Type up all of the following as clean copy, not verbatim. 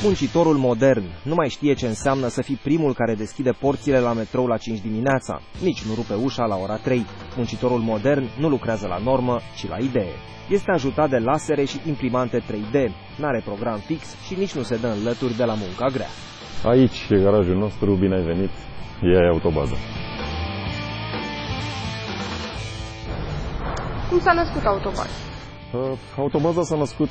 Muncitorul modern nu mai știe ce înseamnă să fii primul care deschide porțile la metrou la 5 dimineața, nici nu rupe ușa la ora 3. Muncitorul modern nu lucrează la normă, ci la idee. Este ajutat de lasere și imprimante 3D, n-are program fix și nici nu se dă în lături de la munca grea. Aici e garajul nostru, bine ai venit, e Autobaza. Cum s-a născut Autobaza? Autobaza s-a născut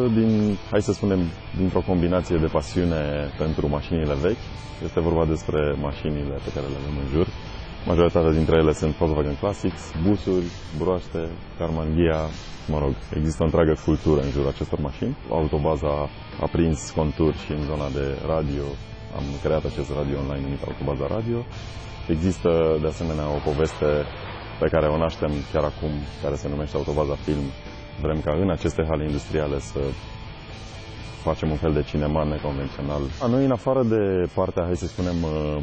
dintr-o combinație de pasiune pentru mașinile vechi. Este vorba despre mașinile pe care le avem în jur. Majoritatea dintre ele sunt Volkswagen Classics, busuri, broaște, Karmann Ghia, mă rog, există o întreagă cultură în jurul acestor mașini. Autobaza a prins conturi și în zona de radio. Am creat acest radio online numit Autobaza Radio. Există de asemenea o poveste pe care o naștem chiar acum, care se numește Autobaza Film. Vrem ca în aceste hale industriale să facem un fel de cinema neconvențional. Noi, în afară de partea, hai să spunem,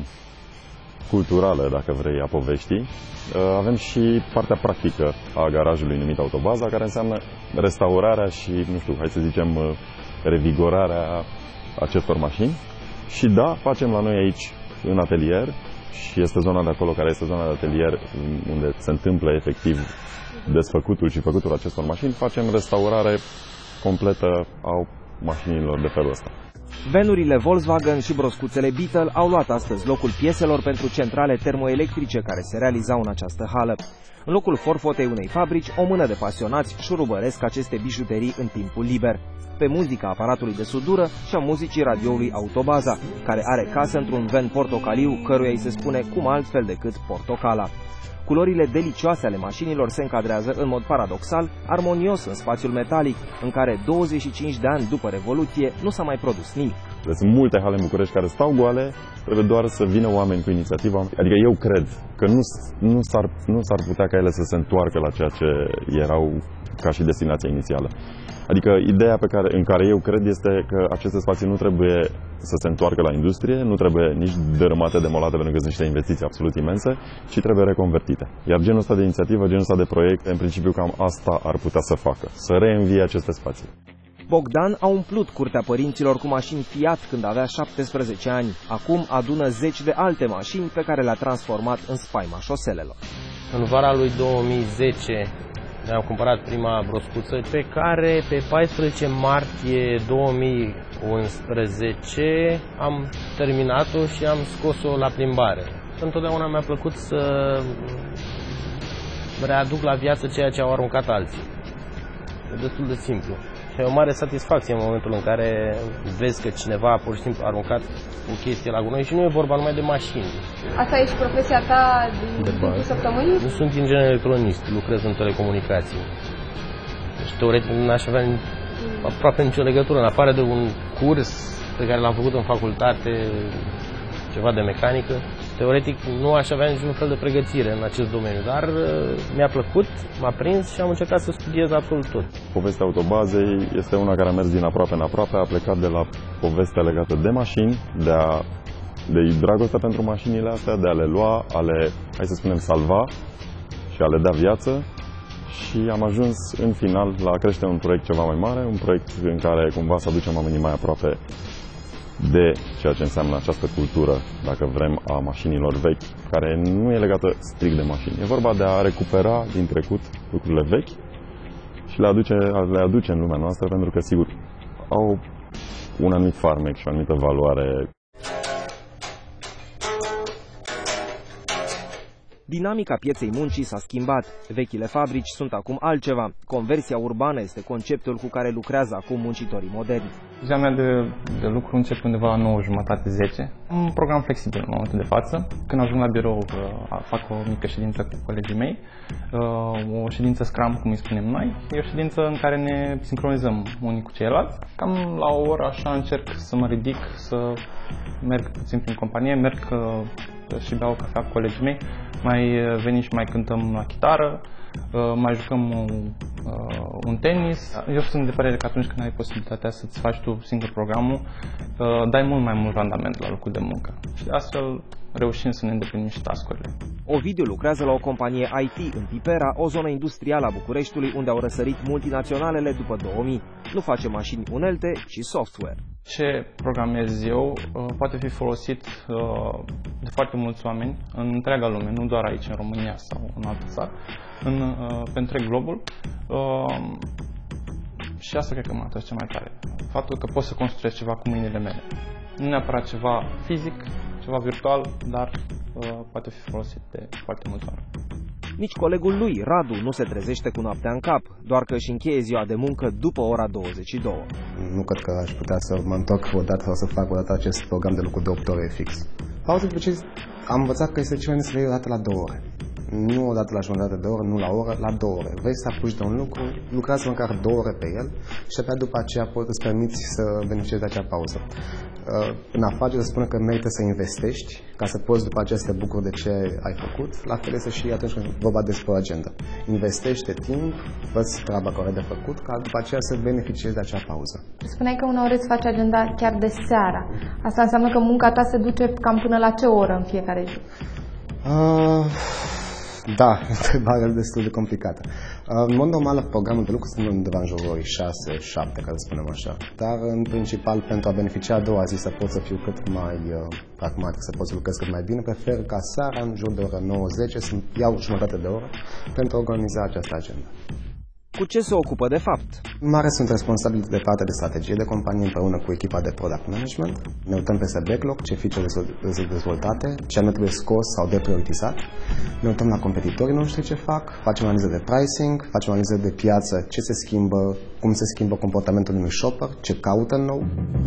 culturală, dacă vrei, a poveștii, avem și partea practică a garajului numit Autobaza, care înseamnă restaurarea și, nu știu, hai să zicem, revigorarea acestor mașini. Și da, facem la noi aici, în atelier, și este zona de acolo care este zona de atelier unde se întâmplă efectiv desfăcutul și făcutul acestor mașini, facem restaurare completă a mașinilor de felul ăsta. Venurile Volkswagen și broscuțele Beetle au luat astăzi locul pieselor pentru centrale termoelectrice care se realizau în această hală. În locul forfotei unei fabrici, o mână de pasionați șurubăresc aceste bijuterii în timpul liber. Pe muzica aparatului de sudură și a muzicii radioului Autobaza, care are casă într-un ven portocaliu, căruia îi se spune cum altfel decât portocala. Culorile delicioase ale mașinilor se încadrează în mod paradoxal, armonios în spațiul metalic, în care 25 de ani după Revoluție nu s-a mai produs nimic. Sunt multe hale în București care stau goale, trebuie doar să vină oameni cu inițiativa. Adică eu cred că nu s-ar putea ca ele să se întoarcă la ceea ce erau ca și destinația inițială. Adică ideea în care eu cred este că aceste spații nu trebuie să se întoarcă la industrie, nu trebuie nici dărâmate, demolate, pentru că sunt niște investiții absolut imense, ci trebuie reconvertite. Iar genul ăsta de inițiativă, genul ăsta de proiect, în principiu cam asta ar putea să facă, să reînvie aceste spații. Bogdan a umplut curtea părinților cu mașini Fiat când avea 17 ani. Acum adună zeci de alte mașini pe care le-a transformat în spaima șoselelor. În vara lui 2010 mi-am cumpărat prima broscuță, pe care pe 14 martie 2011 am terminat-o și am scos-o la plimbare. Întotdeauna mi-a plăcut să readuc la viață ceea ce au aruncat alții. E destul de simplu. Și e o mare satisfacție în momentul în care vezi că cineva pur și simplu a aruncat o chestie la gunoi și nu e vorba numai de mașini. Asta e și profesia ta din timpul săptămânii? Nu sunt inginer electronist, lucrez în telecomunicații. Deci teoretic nu aș avea aproape nicio legătură, în afară de un curs pe care l-am făcut în facultate, ceva de mecanică. Teoretic nu aș avea niciun fel de pregătire în acest domeniu, dar mi-a plăcut, m-a prins și am încercat să studiez absolut tot. Povestea Autobazei este una care a mers din aproape în aproape, a plecat de la povestea legată de mașini, de dragostea pentru mașinile astea, de a le lua, hai să spunem, salva și a le da viață. Și am ajuns în final la a crește un proiect ceva mai mare, un proiect în care cumva să aducem oamenii mai aproape de ceea ce înseamnă această cultură, dacă vrem, a mașinilor vechi, care nu e legată strict de mașini. E vorba de a recupera din trecut lucrurile vechi și le aduce în lumea noastră, pentru că, sigur, au un anumit farmec și o anumită valoare. Dinamica pieței muncii s-a schimbat. Vechile fabrici sunt acum altceva. Conversia urbană este conceptul cu care lucrează acum muncitorii moderni. Ziua mea de lucru începe undeva la 9:30-10. Am un program flexibil în momentul de față. Când ajung la birou, fac o mică ședință cu colegii mei, o ședință Scrum, cum îi spunem noi. E o ședință în care ne sincronizăm unii cu ceilalți. Cam la o oră așa încerc să mă ridic, să merg puțin prin companie, merg și beau cafea cu colegii mei, mai venim și mai cântăm la chitară, mai jucăm un tenis. Eu sunt de părere că atunci când ai posibilitatea să-ți faci tu singur programul, dai mult mai mult randament la locul de muncă și astfel reușim să ne îndeplinim și task-urile. Ovidiu lucrează la o companie IT în Pipera, o zonă industrială a Bucureștiului, unde au răsărit multinaționalele după 2000. Nu face mașini unelte, ci software. ce programez eu poate fi folosit de foarte mulți oameni în întreaga lume, nu doar aici în România sau în altă țară, pe întreg globul. Și asta cred că mă atrage cel mai tare. Faptul că pot să construiesc ceva cu mâinile mele. Nu neapărat ceva fizic, ceva virtual, dar poate fi folosit de foarte mulți oameni. Nici colegul lui, Radu, nu se trezește cu noaptea în cap, doar că își încheie ziua de muncă după ora 22. Nu cred că aș putea să mă întorc odată sau să fac odată acest program de lucru de 8 ore fix. Pauză de precis, am învățat că este cel mai bine să le iei odată la 2 ore. Nu odată la jumătate de oră, nu la oră, la 2 ore. Vrei să apuci de un lucru, lucrează măcar 2 ore pe el și abia după aceea îți permiți să beneficiezi de acea pauză. În afacere se spune că merită să investești ca să poți după aceea să te bucuri de ce ai făcut. La fel este și atunci când vorba despre o agenda. Investește timp, fă-ți treaba care ai de făcut, ca după aceea să beneficiezi de acea pauză. Spuneai că uneori îți faci agenda chiar de seara. Asta înseamnă că munca ta se duce cam până la ce oră în fiecare zi? Da, întrebare destul de complicată. În mod normal, programul de lucru sunt undeva în jurul 6-7, ca să spunem așa. Dar, în principal, pentru a beneficia a doua zi să pot să fiu cât mai pragmatic, să pot să lucrez cât mai bine, prefer ca seara, în jur de ora 9-10, să iau jumătate de oră pentru a organiza această agenda. Cu ce se ocupă de fapt? Mare sunt responsabili de partea de strategie de companie împreună cu echipa de product management. Ne uităm peste backlog, ce feature sunt dezvoltate, ce anume trebuie scos sau deprioritizat. Ne uităm la competitorii noștri ce fac, facem analiză de pricing, facem analiză de piață, ce se schimbă, cum se schimbă comportamentul unui shopper, ce caută nou.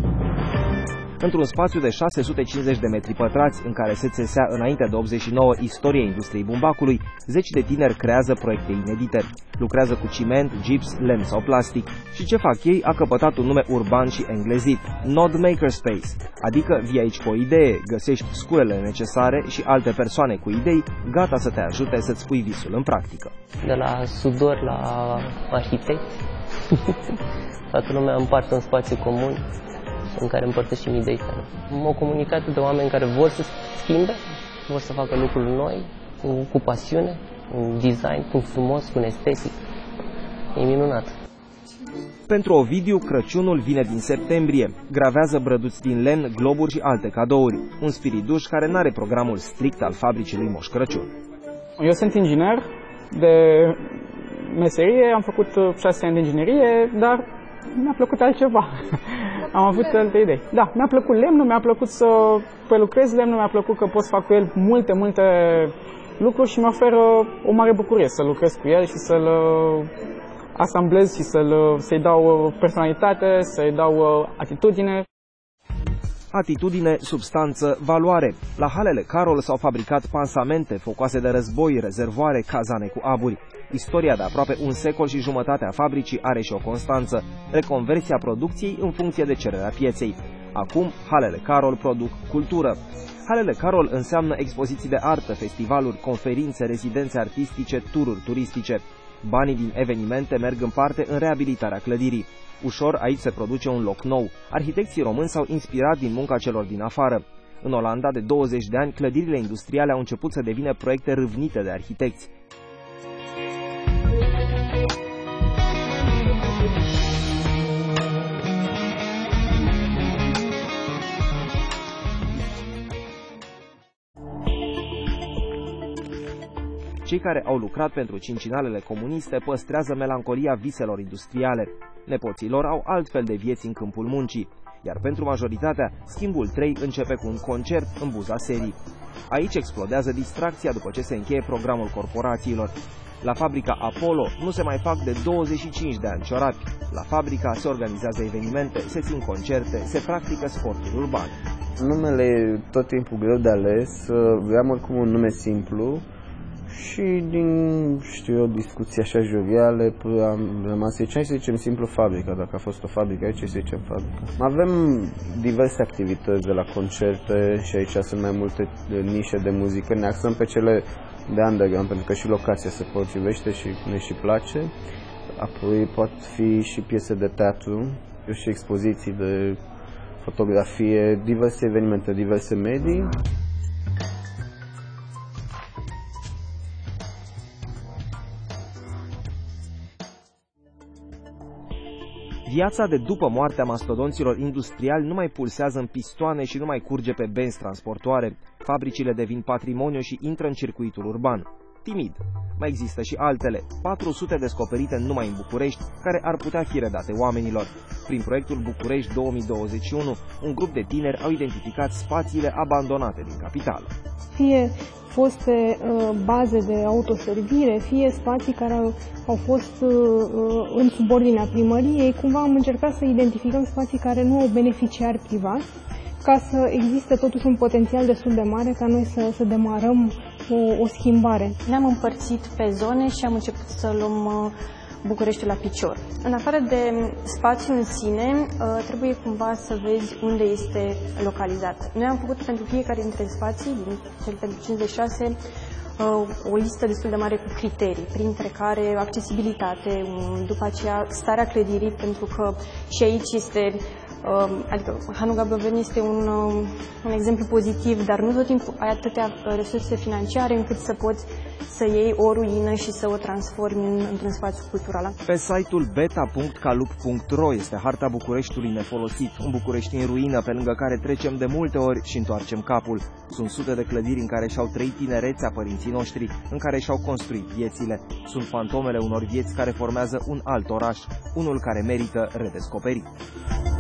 Într-un spațiu de 650 de metri pătrați, în care se țesea înainte de 89 istoria industriei bumbacului, zeci de tineri creează proiecte inedite. Lucrează cu ciment, gips, lemn sau plastic. Și ce fac ei a căpătat un nume urban și englezit, Node Makerspace, adică vii aici cu o idee, găsești sculele necesare și alte persoane cu idei, gata să te ajute să-ți pui visul în practică. De la sudor la arhitecți, toată lumea împarte un spațiu comun în care împărtășim idei tale. O comunitate de oameni care vor să schimbe, vor să facă lucruri noi, cu pasiune, un design, cu frumos, cu un estetic. E minunat. Pentru Ovidiu, Crăciunul vine din septembrie. Gravează brăduți din lemn, globuri și alte cadouri. Un spiriduș care n-are programul strict al fabricii lui Moș Crăciun. Eu sunt inginer de meserie, am făcut 6 ani de inginerie, dar mi-a plăcut altceva. Am avut alte idei. Da, mi-a plăcut lemnul, mi-a plăcut să prelucrez lemnul, mi-a plăcut că pot să fac cu el multe lucruri și mi oferă o mare bucurie să lucrez cu el și să-l asamblez și să-i dau personalitate, să-i dau atitudine. Atitudine, substanță, valoare. La halele Carol s-au fabricat pansamente, focoase de război, rezervoare, cazane cu aburi. Istoria de aproape un secol și jumătate a fabricii are și o constanță, reconversia producției în funcție de cererea pieței. Acum, halele Carol produc cultură. Halele Carol înseamnă expoziții de artă, festivaluri, conferințe, rezidențe artistice, tururi turistice. Banii din evenimente merg în parte în reabilitarea clădirii. Ușor aici se produce un loc nou. Arhitecții români s-au inspirat din munca celor din afară. În Olanda, de 20 de ani, clădirile industriale au început să devină proiecte râvnite de arhitecți. Cei care au lucrat pentru cincinalele comuniste păstrează melancolia viselor industriale. Nepoții lor au altfel de vieți în câmpul muncii, iar pentru majoritatea, schimbul 3 începe cu un concert în buza serii. Aici explodează distracția după ce se încheie programul corporațiilor. La fabrica Apollo nu se mai fac de 25 de ani ciorapi. La fabrica se organizează evenimente, se țin concerte, se practică sporturi urbane. Numele e tot timpul greu de ales, vreau oricum un nume simplu. Și din, discuții așa joviale, am rămas aici, hai să zicem simplu fabrica, dacă a fost o fabrică aici, să zicem fabrica. Avem diverse activități de la concerte și aici sunt mai multe nișe de muzică, ne axăm pe cele de underground, pentru că și locația se potrivește și ne și place. Apoi pot fi și piese de teatru, și expoziții de fotografie, diverse evenimente, diverse medii. Viața de după moartea mastodonților industriali nu mai pulsează în pistoane și nu mai curge pe benzi transportoare. Fabricile devin patrimoniu și intră în circuitul urban. Timid. Mai există și altele, 400 descoperite numai în București, care ar putea fi redate oamenilor. Prin proiectul București 2021, un grup de tineri au identificat spațiile abandonate din capitală. Fie foste baze de autoservire, fie spații care au fost în subordinea primăriei, cumva am încercat să identificăm spații care nu au beneficiari privați, ca să existe totuși un potențial destul de mare ca noi să demarăm o schimbare. Ne-am împărțit pe zone și am început să luăm Bucureștiul la picior. În afară de spațiul în sine, trebuie cumva să vezi unde este localizat. Noi am făcut pentru fiecare dintre spații, din cel pentru 56, o listă destul de mare cu criterii, printre care accesibilitate, după aceea starea clădirii, pentru că și aici este, adică Hanu Gabroveni este un exemplu pozitiv, dar nu tot timpul ai atâtea resurse financiare încât să poți să iei o ruină și să o transformi într-un spațiu cultural. Pe site-ul beta.calup.ro este harta Bucureștiului nefolosit, un București în ruină pe lângă care trecem de multe ori și întoarcem capul. Sunt sute de clădiri în care și-au trăit tinerețea părinții noștri, în care și-au construit viețile. Sunt fantomele unor vieți care formează un alt oraș, unul care merită redescoperit.